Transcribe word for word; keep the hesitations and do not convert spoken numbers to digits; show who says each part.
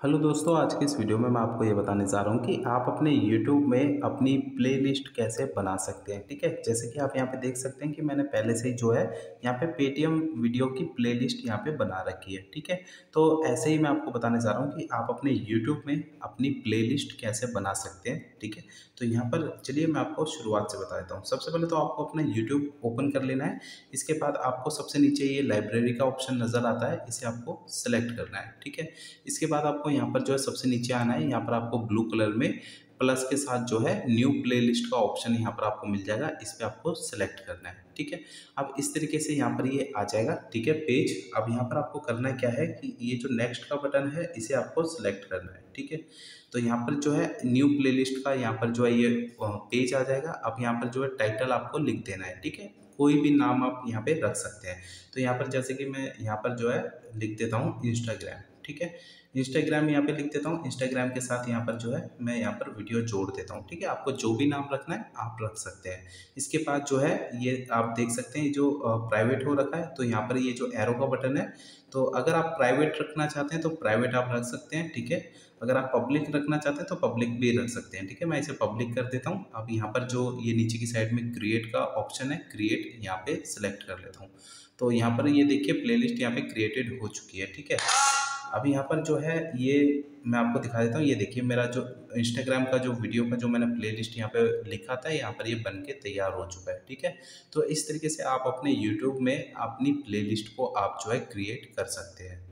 Speaker 1: Hello दोस्तों, आज के इस वीडियो में मैं आपको ये बताने जा रहा हूँ कि आप अपने यूट्यूब में अपनी प्लेलिस्ट कैसे बना सकते हैं। ठीक है, जैसे कि आप यहाँ पे देख सकते हैं कि मैंने पहले से ही जो है यहाँ पे पेटीएम वीडियो की प्लेलिस्ट यहाँ पे बना रखी है। ठीक है, तो ऐसे ही मैं आपको बताने जा रहा हूँ कि आप अपने यूट्यूब में अपनी प्लेलिस्ट कैसे बना सकते हैं। ठीक है, तो यहाँ पर चलिए मैं आपको शुरुआत से बता देता हूँ। सबसे पहले तो आपको अपना यूट्यूब ओपन कर लेना है। इसके बाद आपको सबसे नीचे ये लाइब्रेरी का ऑप्शन नज़र आता है, इसे आपको सेलेक्ट करना है। ठीक है, इसके बाद आपको यहाँ पर जो है सबसे नीचे आना है। यहाँ पर आपको ब्लू कलर में प्लस के साथ जो है न्यू प्लेलिस्ट का ऑप्शन यहाँ पर आपको मिल जाएगा, इस पे आपको सेलेक्ट करना है। ठीक है, अब इस तरीके से यहाँ पर ये आ जाएगा। ठीक है, पेज। अब यहाँ पर आपको करना क्या है कि ये जो नेक्स्ट का बटन है इसे आपको सेलेक्ट करना है। ठीक है, तो यहाँ पर जो है न्यू प्लेलिस्ट का यहाँ पर जो है ये पेज आ जाएगा। अब यहाँ पर जो है टाइटल आपको लिख देना है। ठीक है, कोई भी नाम आप यहाँ पे रख सकते हैं। तो यहाँ पर जैसे कि मैं यहाँ पर जो है लिख देता हूँ इंस्टाग्राम। ठीक है, इंस्टाग्राम यहाँ पे लिख देता हूँ। इंस्टाग्राम के साथ यहाँ पर जो है मैं यहाँ पर वीडियो जोड़ देता हूँ। ठीक है, आपको जो भी नाम रखना है आप रख सकते हैं। इसके बाद जो है ये आप देख सकते हैं जो प्राइवेट हो रखा है, तो यहाँ पर ये जो एरो का बटन है, तो अगर आप प्राइवेट रखना चाहते हैं तो प्राइवेट आप रख सकते हैं। ठीक है, अगर आप पब्लिक रखना चाहते हैं तो पब्लिक भी रख सकते हैं। ठीक है, मैं इसे पब्लिक कर देता हूँ। अब यहाँ पर जो ये नीचे की साइड में क्रिएट का ऑप्शन है, क्रिएट यहाँ पे सिलेक्ट कर लेता हूँ। तो यहाँ पर ये देखिए प्लेलिस्ट यहाँ पे क्रिएटेड हो चुकी है। ठीक है, अब यहाँ पर जो है ये मैं आपको दिखा देता हूँ। ये देखिए मेरा जो इंस्टाग्राम का जो वीडियो का जो मैंने प्लेलिस्ट यहाँ पे लिखा था, यहाँ पर ये बन के तैयार हो चुका है। ठीक है, तो इस तरीके से आप अपने यूट्यूब में अपनी प्लेलिस्ट को आप जो है क्रिएट कर सकते हैं।